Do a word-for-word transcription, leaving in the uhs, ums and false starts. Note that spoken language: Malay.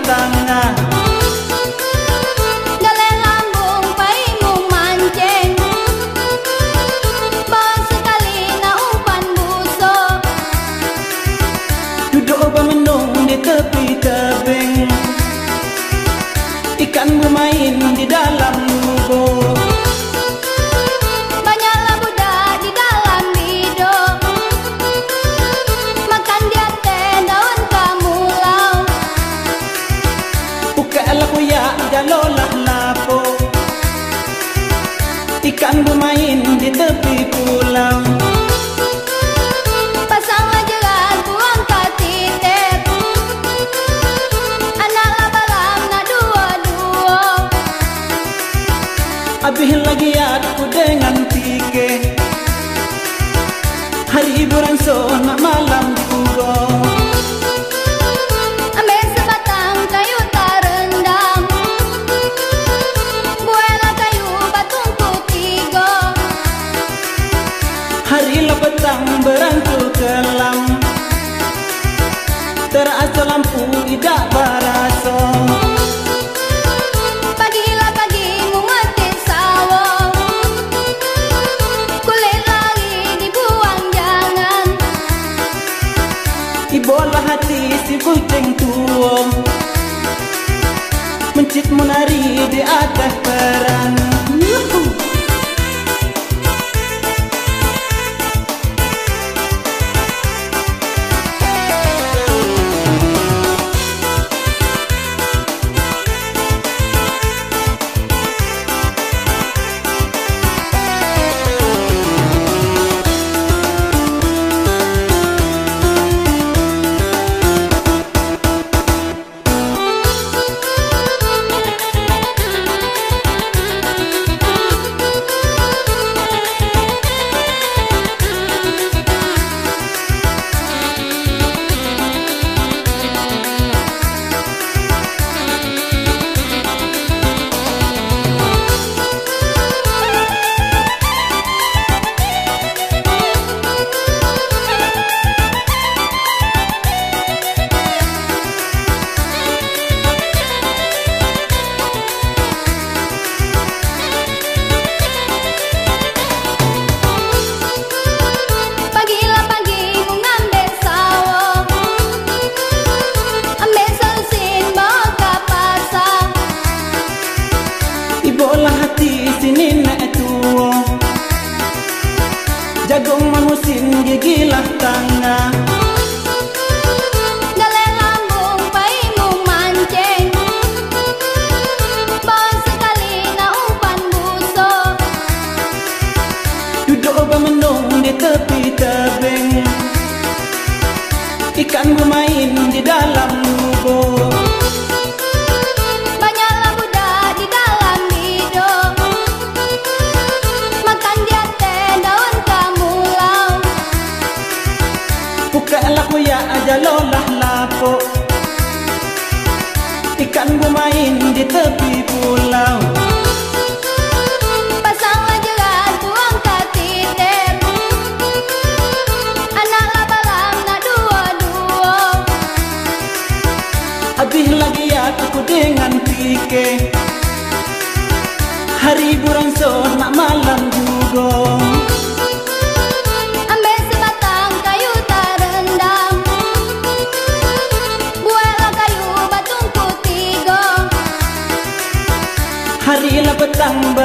tangah. Galeng lambung pai mung mancing, bawa sekali na umpan buso. Duduk bermenung di tepi tebing, ikan bermain di dalam lubuk. Banyaklah budak di dalam bidok, makan dia teh daun kamulau. Bukalah kuyak jalolah lapo, ikan bermain di tepi pulau. Pasanglah jerat buang katitip, anaklah balam na dua-dua. Habis lagi aku dengan pike, hari beransur nak malam juga. Ambil sebatang kayu tak rendam, buailah kayu batungku tiga. Harilah petang berangkul kelam, terasa lampu tidak berasa. Pagilah pagi mengetik sawah, kulit lagi dibuang jangan. Ibola hati si kucing tua, mencit menari di atas perang. Yuhu. Pagilah pagi mengambil sawah, ambil selusin bawa ke pasar. Ibola hati si nenek tua, jagung manusin gigilah tanah. Galeng lambung pai mung mancing, bawa sekali na umpan buso. Duduk bermenung di tepi tebing, ikan bermain di dalam lubuk. Banyaklah budak di dalam bidok, makan dia teh daun kamulau. Bukalah kuyak jalolah lapo, ikan bermain di tepi pulau. Pasanglah jerat buang katitip, anaklah balam na dua-dua. Habis lagi aku dengan pike, hari beransur nak malam juga. Ambil sebatang kayu tak rendam, buailah kayu batungku tiga. Harilah petang